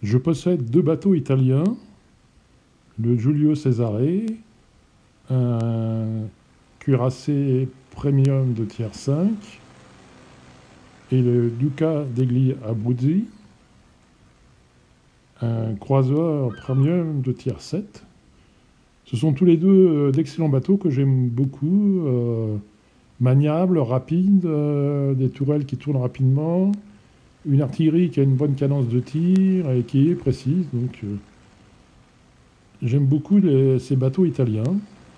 Je possède 2 bateaux italiens, le Giulio Cesare, un cuirassé premium de tier 5 et le Duca degli Abruzzi, un croiseur premium de tier 7. Ce sont tous les deux d'excellents bateaux que j'aime beaucoup, maniables, rapides, des tourelles qui tournent rapidement, une artillerie qui a une bonne cadence de tir et qui est précise. Donc j'aime beaucoup ces bateaux italiens.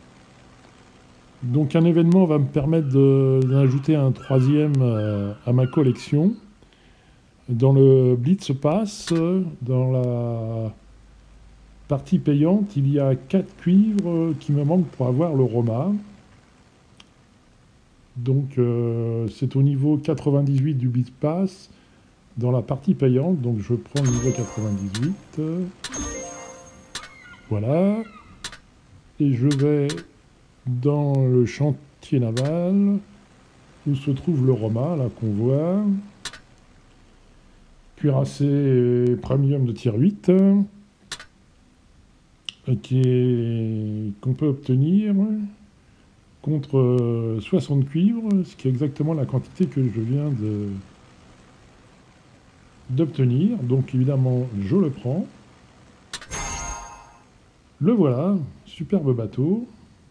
Donc un événement va me permettre d'en ajouter un troisième à ma collection. Dans le Blitz Pass, dans la partie payante, il y a 4 cuivres qui me manquent pour avoir le Roma. Donc c'est au niveau 98 du Blitz Pass, dans la partie payante. Donc je prends le niveau 98. Voilà. Et je vais dans le chantier naval, où se trouve le Roma, là qu'on voit. Cuirassé premium de tier 8, qu'on peut obtenir contre 60 cuivres, ce qui est exactement la quantité que je viens d'obtenir. Donc évidemment, je le prends. Le voilà, superbe bateau,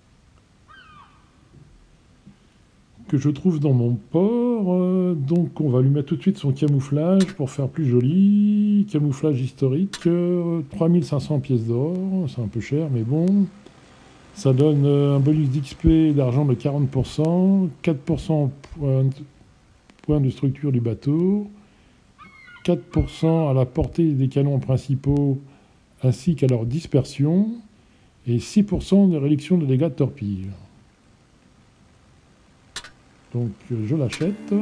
que je trouve dans mon port. Donc on va lui mettre tout de suite son camouflage pour faire plus joli. Camouflage historique, 3500 pièces d'or, c'est un peu cher mais bon. Ça donne un bonus d'XP d'argent de 40%, 4% point de structure du bateau, 4% à la portée des canons principaux ainsi qu'à leur dispersion, et 6% de réduction de dégâts de torpille. Donc je l'achète.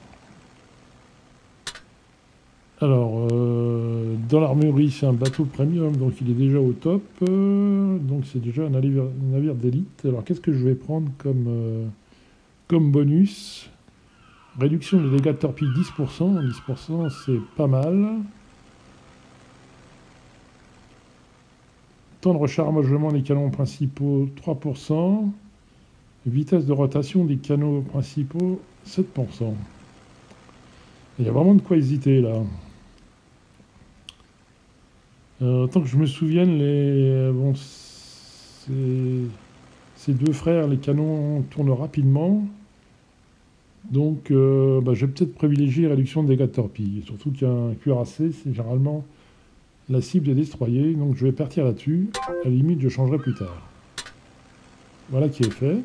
Alors, dans l'armurerie, c'est un bateau premium, donc il est déjà au top. Donc c'est déjà un navire d'élite. Alors qu'est-ce que je vais prendre comme bonus? Réduction de dégâts de torpille 10%. 10% c'est pas mal. Temps de rechargement des canons principaux 3%. Vitesse de rotation des canaux principaux 7%. Il y a vraiment de quoi hésiter là. Tant que je me souvienne, ces deux frères, les canons tournent rapidement. Donc je vais peut-être privilégier réduction de dégâts de torpille. Surtout qu'un cuirassé, c'est généralement la cible des destroyers. Donc je vais partir là-dessus. À la limite, je changerai plus tard. Voilà qui est fait.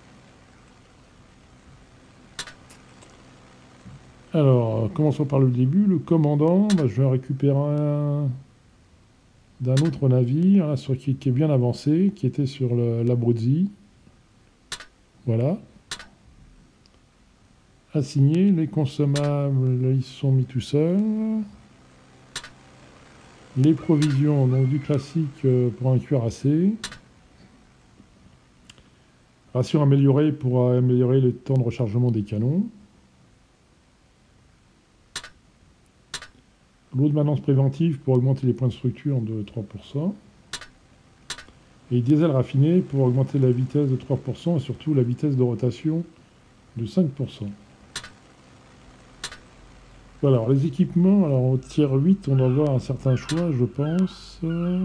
Alors, commençons par le début. Le commandant, je vais en récupérer un d'un autre navire, là, qui est bien avancé, qui était sur l'Abruzzi. Voilà. Assigné, les consommables, là, ils sont mis tout seuls. Les provisions, donc du classique pour un cuirassé. Ration améliorée pour améliorer le temps de rechargement des canons. L'eau de maintenance préventive pour augmenter les points de structure de 3%. Et diesel raffiné pour augmenter la vitesse de 3% et surtout la vitesse de rotation de 5%. Voilà, alors les équipements, alors au tier 8, on doit avoir un certain choix, je pense.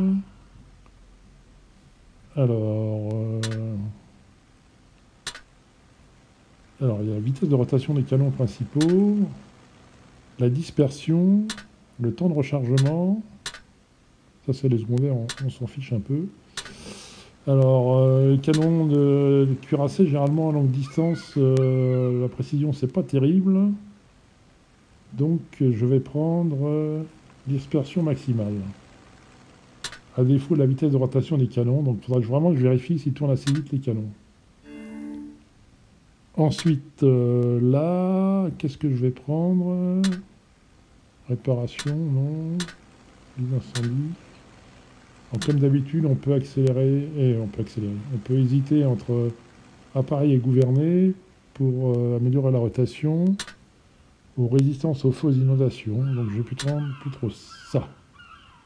Alors, il y a la vitesse de rotation des canons principaux, la dispersion, le temps de rechargement. Ça, c'est les secondaires, on s'en fiche un peu. Alors, les canons de cuirassé, généralement à longue distance, la précision, c'est pas terrible. Donc, je vais prendre dispersion maximale. À défaut de la vitesse de rotation des canons. Donc, il faudra vraiment que je vérifie s'ils tournent assez vite les canons. Ensuite, là, qu'est-ce que je vais prendre? Réparation, non. Incendie. Comme d'habitude, on peut accélérer, on peut hésiter entre appareil et gouverner pour améliorer la rotation, ou résistance aux fausses inondations. Donc je vais plutôt prendre ça.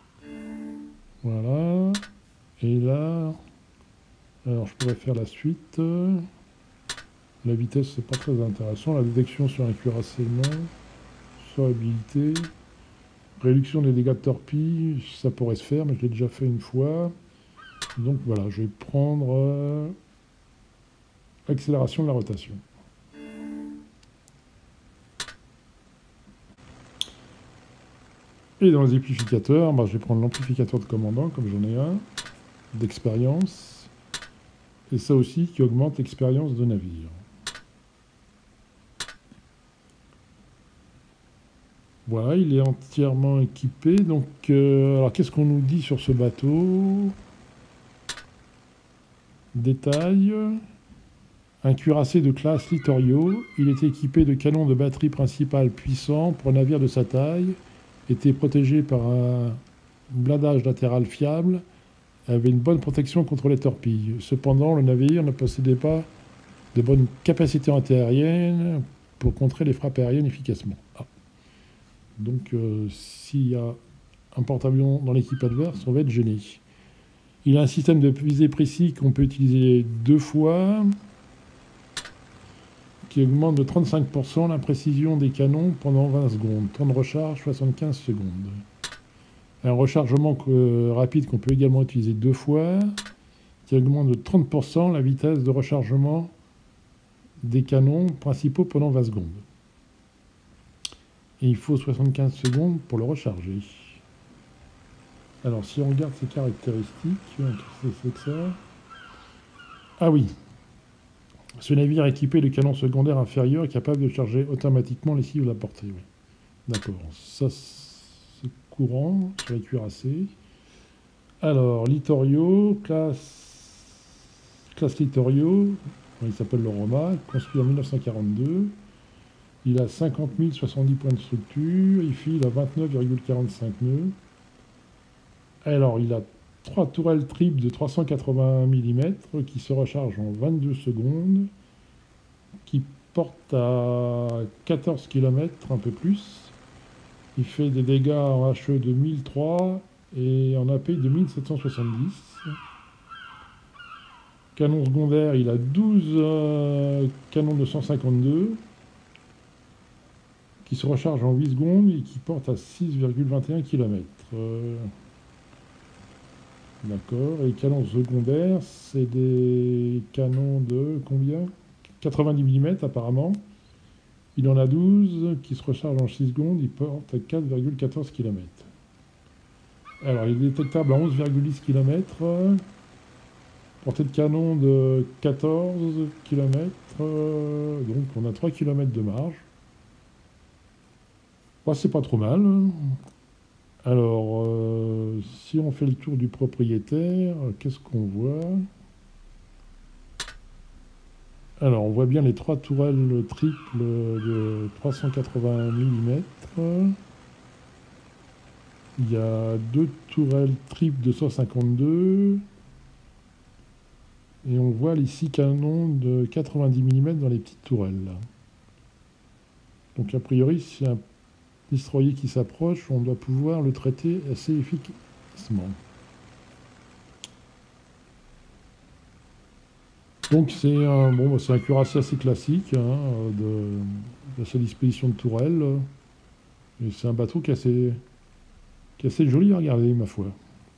Voilà. Et là, alors je pourrais faire la suite. La vitesse, c'est pas très intéressant. La détection sur un cuirassé, non. Surhabilité. Réduction des dégâts de torpille, ça pourrait se faire, mais je l'ai déjà fait une fois. Donc voilà, je vais prendre accélération de la rotation. Et dans les amplificateurs, je vais prendre l'amplificateur de commandant, comme j'en ai un, d'expérience. Et ça aussi qui augmente l'expérience de navire. Voilà, il est entièrement équipé. Donc, alors qu'est-ce qu'on nous dit sur ce bateau? Détail. Un cuirassé de classe Littorio. Il est équipé de canons de batterie principale puissants pour un navire de sa taille. Était protégé par un blindage latéral fiable. Avait une bonne protection contre les torpilles. Cependant, le navire ne possédait pas de bonnes capacités antiaériennes pour contrer les frappes aériennes efficacement. Ah. Donc, s'il y a un porte-avions dans l'équipe adverse, on va être gêné. Il a un système de visée précis qu'on peut utiliser 2 fois, qui augmente de 35% la précision des canons pendant 20 secondes. Temps de recharge, 75 secondes. Un rechargement rapide qu'on peut également utiliser 2 fois, qui augmente de 30% la vitesse de rechargement des canons principaux pendant 20 secondes. Et il faut 75 secondes pour le recharger. Alors, si on regarde ces caractéristiques, qu'est-ce que c'est que ça? Ah oui. Ce navire équipé de canons secondaires inférieurs est capable de charger automatiquement les cibles à portée. Oui. D'accord. Ça, c'est courant sur les cuirassés. Alors, Littorio, classe Littorio, il s'appelle le Roma, construit en 1942. Il a 50 070 points de structure, il file à 29,45 nœuds. Alors, il a 3 tourelles triples de 380 mm qui se rechargent en 22 secondes, qui portent à 14 km, un peu plus. Il fait des dégâts en HE de 1003 et en AP de 1770. Canon secondaire, il a 12 canons de 152 qui se rechargent en 8 secondes et qui portent à 6,21 km. D'accord. Et les canons secondaires, c'est des canons de combien? 90 mm apparemment. Il en a 12 qui se rechargent en 6 secondes, il porte à 4,14 km. Alors, il est détectable à 11,10 km. Portée de canon de 14 km. Donc, on a 3 km de marge. Bah, c'est pas trop mal. Alors, si on fait le tour du propriétaire, qu'est-ce qu'on voit? Alors, on voit bien les 3 tourelles triples de 380 mm. Il y a 2 tourelles triples de 152. Et on voit les 6 canons de 90 mm dans les petites tourelles. Là. Donc, a priori, si un destroyer qui s'approche, on doit pouvoir le traiter assez efficacement. Donc c'est un cuirassé assez classique de sa disposition de tourelle. Et c'est un bateau qui est assez joli à regarder, ma foi.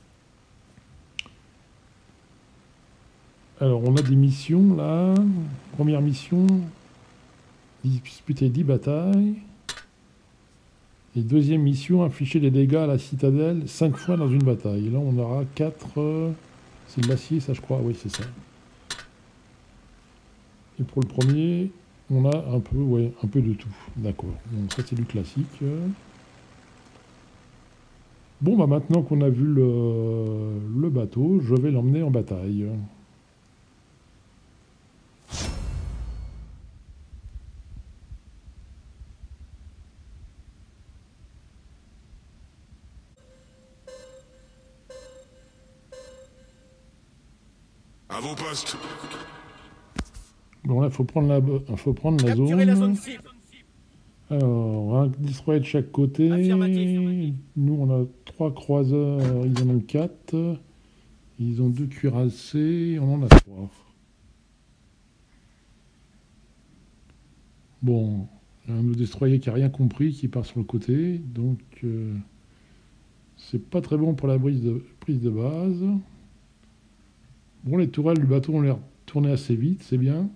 Alors on a des missions là. Première mission, disputer 10 batailles. Et deuxième mission, infliger des dégâts à la citadelle 5 fois dans une bataille. Et là, on aura 4... c'est de l'acier, ça, je crois. Oui, c'est ça. Et pour le premier, on a un peu de tout. D'accord. Donc ça, c'est du classique. Bon, maintenant qu'on a vu le bateau, je vais l'emmener en bataille. À vos postes. Bon, là, il faut prendre la zone. Capturez la zone cible. Alors, un destroyer de chaque côté. Affirmatif. Nous, on a 3 croiseurs, ils en ont 4. Ils ont 2 cuirassés, on en a 3. Bon, un destroyer qui n'a rien compris, qui part sur le côté. Donc, c'est pas très bon pour la prise de base. Bon, les tourelles du bateau ont l'air tourner assez vite, c'est bien.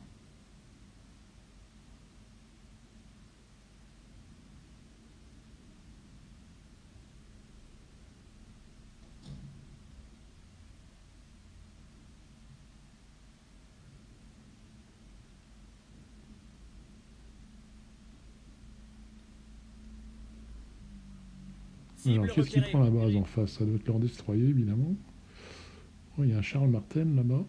Cible Alors, qu'est-ce qui repérée. prend la base en face? Ça doit être leur destroyer, évidemment. Oh, il y a un Charles Martel là-bas.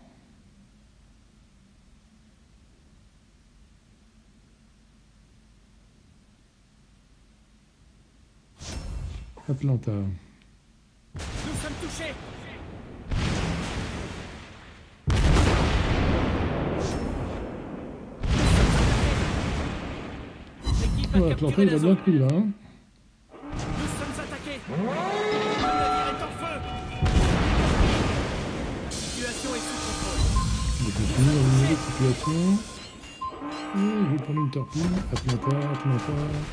Atlanta. Nous sommes touchés. L'équipe a Oh, Atlanta, capturé il la a bien zone. pris là. Hein. Nous sommes attaqués. Le navire est en feu. La situation est sous contrôle. On va continuer dans une mauvaise situation. Et je vais prendre une torpille. Atlanta, Atlanta.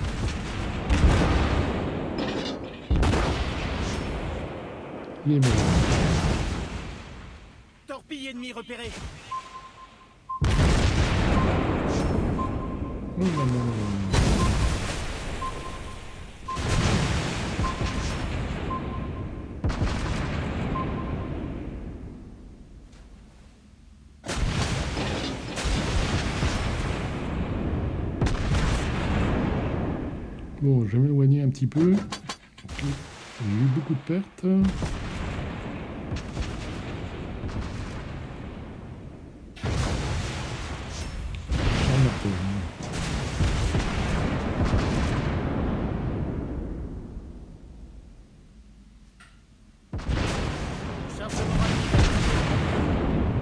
Il est mort. Torpille ennemie repérée. Oh là là. Bon, je vais m'éloigner un petit peu. J'ai eu beaucoup de pertes. Charles Martel. Chargement rapide.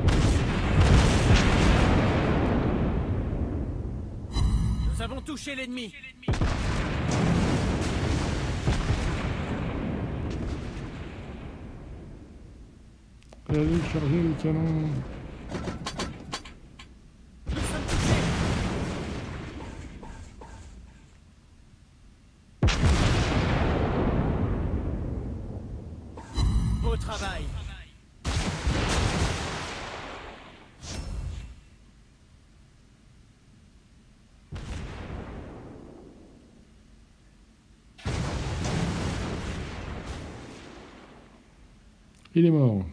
Nous avons touché l'ennemi. Allez, charger le canon. Nous sommes touchés. Beau travail. Il est mort.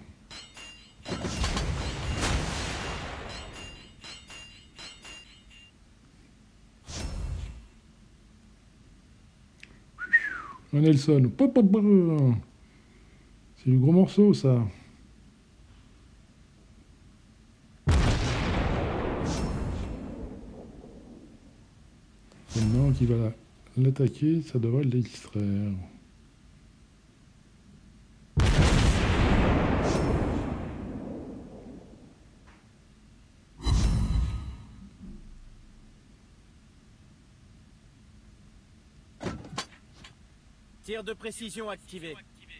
Un Nelson. Pop, pop, pop. C'est du gros morceau, ça. Maintenant qu'il va l'attaquer, ça devrait le distraire. Tir de précision activé.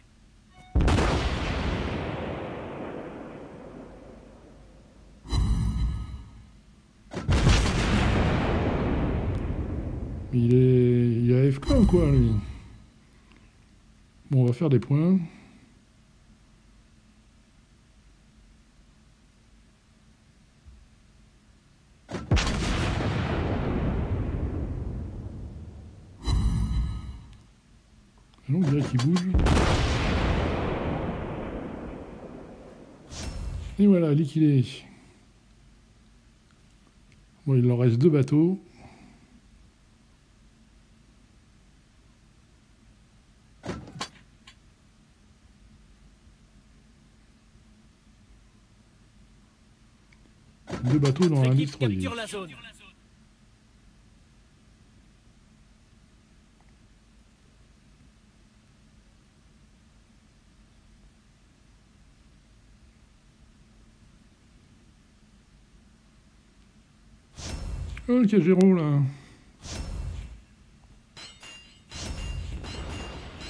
Il est AFK ou quoi, lui? Bon, on va faire des points. Ah non, on dirait qu'il bouge. Et voilà, liquidé. Bon, il leur reste 2 bateaux. Deux bateaux dans un L'équipe destroyer. capture la zone. Oh, le Cagero, là.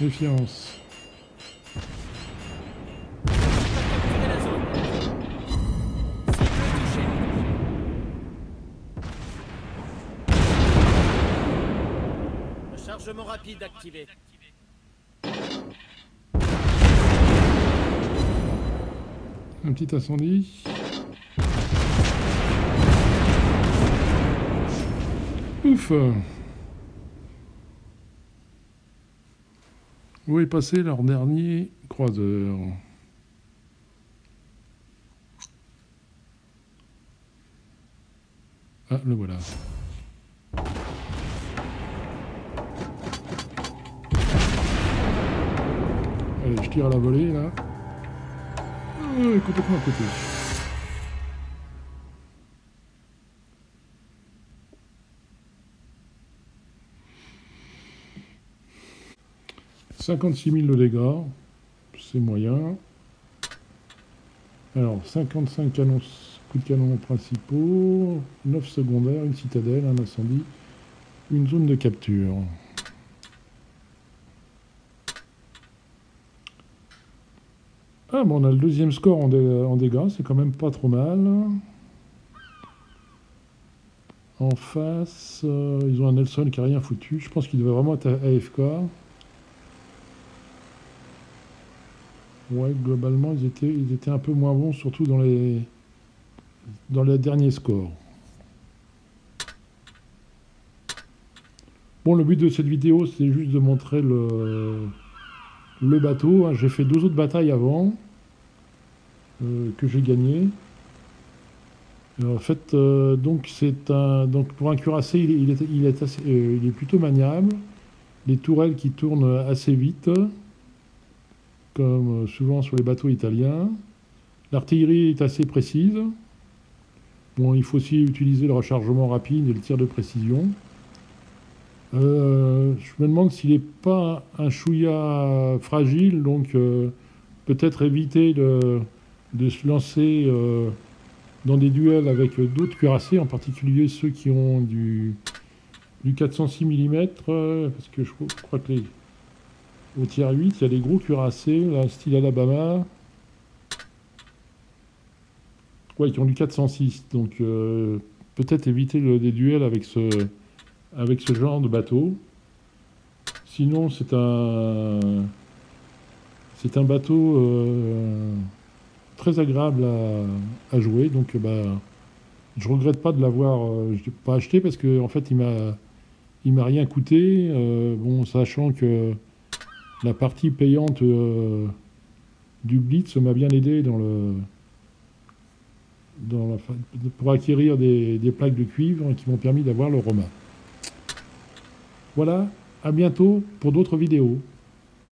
Méfiance. Capturez la zone. Cible touchée. Rechargement rapide activé. Un petit incendie. Ouf. Où est passé leur dernier croiseur? Ah, le voilà. Allez, je tire à la volée, là. Complètement à côté. « 56 000 de dégâts, c'est moyen. Alors, 55 canons, coups de canon principaux, 9 secondaires, une citadelle, un incendie, une zone de capture. Ah, bon, on a le deuxième score en dégâts, c'est quand même pas trop mal. En face, ils ont un Nelson qui a rien foutu. Je pense qu'il devait vraiment être AFK. Ouais, globalement, ils étaient un peu moins bons, surtout dans les derniers scores. Bon, le but de cette vidéo, c'est juste de montrer le bateau. Hein. J'ai fait 2 autres batailles avant, que j'ai gagné. En fait, donc pour un cuirassé, il est plutôt maniable. Les tourelles qui tournent assez vite, comme souvent sur les bateaux italiens. L'artillerie est assez précise. Bon, il faut aussi utiliser le rechargement rapide et le tir de précision. Je me demande s'il n'est pas un chouïa fragile, donc peut-être éviter de se lancer dans des duels avec d'autres cuirassés, en particulier ceux qui ont du 406 mm, parce que je crois que au tier 8, il y a des gros cuirassés, là, style Alabama, ouais, qui ont du 406, donc peut-être éviter des duels avec ce genre de bateau. Sinon, c'est un bateau très agréable à jouer, donc je regrette pas de l'avoir pas acheté, parce que en fait il m'a rien coûté, bon, sachant que la partie payante du Blitz m'a bien aidé pour acquérir des plaques de cuivre qui m'ont permis d'avoir le Roma. Voilà, à bientôt pour d'autres vidéos.